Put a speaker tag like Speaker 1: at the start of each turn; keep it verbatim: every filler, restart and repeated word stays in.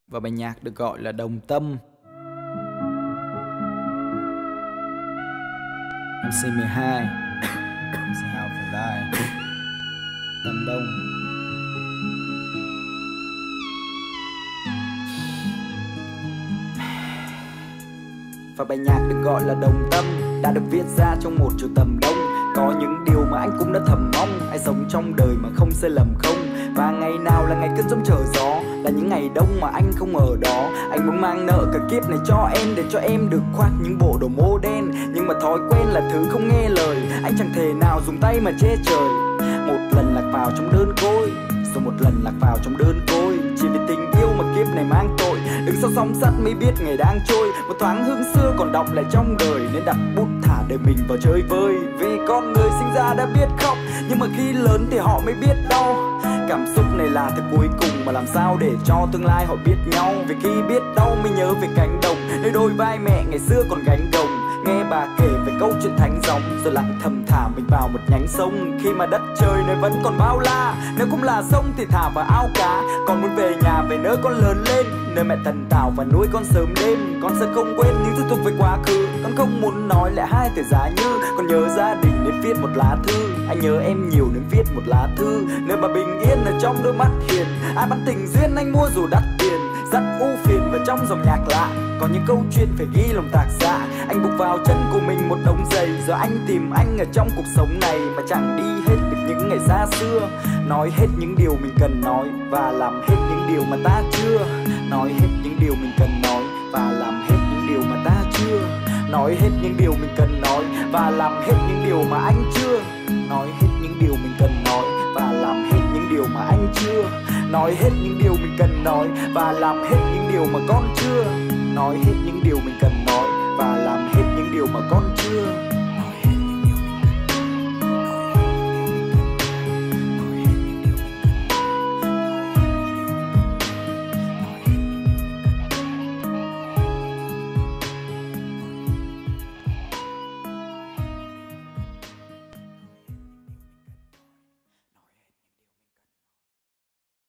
Speaker 1: và bài nhạc được gọi là Đồng Tâm. em xê mười hai em xê Hào for Life Tâm Đông. Và bài nhạc được gọi là Đồng Tâm đã được viết ra trong một chiều tầm đông. Có những điều mà anh cũng đã thầm mong, ai sống trong đời mà không sai lầm không. Và ngày nào là ngày cơn giông trở gió, là những ngày đông mà anh không ở đó. Anh muốn mang nợ cả kiếp này cho em, để cho em được khoác những bộ đồ mô đen. Nhưng mà thói quen là thứ không nghe lời, anh chẳng thể nào dùng tay mà che trời. Một lần lạc vào trong đơn côi, rồi một lần lạc vào trong đơn côi. Chỉ vì tình yêu mà kiếp này mang tội, đứng sau sóng sắt mới biết ngày đang trôi. Một thoáng hương xưa còn đọng lại trong đời, nên đặt bút thả đời mình vào chơi vơi. Vì con người sinh ra đã biết khóc, nhưng mà khi lớn thì họ mới biết đau. Cảm xúc này là thứ cuối cùng mà làm sao để cho tương lai họ biết nhau. Vì khi biết đau mới nhớ về cánh đồng, nơi đôi vai mẹ ngày xưa còn gánh gồng. Nghe bà kể về câu chuyện thánh dòng, rồi lại thầm thả mình vào một nhánh sông. Khi mà đất trời này vẫn còn bao la, nếu cũng là sông thì thả vào ao cá. Con muốn về nhà, về nơi con lớn lên, nơi mẹ tần tảo và nuôi con sớm đêm. Con sẽ không quên những thứ thuộc về quá khứ, con không muốn nói lại hai từ giá như. Con nhớ gia đình nên viết một lá thư, anh nhớ em nhiều nên viết một lá thư. Nơi mà bình yên ở trong đôi mắt hiền, ai bắn tình duyên anh mua dù đắt tiền. Dắt ưu phiền vào trong dòng nhạc lạ, có những câu chuyện phải ghi lòng tác giả. Anh buộc vào chân của mình một đống giày, giờ anh tìm anh ở trong cuộc sống này mà chẳng đi hết được những ngày xa xưa. Nói hết những điều mình cần nói và làm hết những điều mà ta chưa. Nói hết những điều mình cần nói và làm hết những điều mà ta chưa. Nói hết những điều mình cần nói và làm hết những điều mà anh chưa. Nói hết những điều mình cần nói và làm hết những điều mà anh chưa. Nói hết những điều mình cần nói và làm hết những điều mà con chưa. Nói hết những điều mình cần nói và làm hết những điều mà con chưa.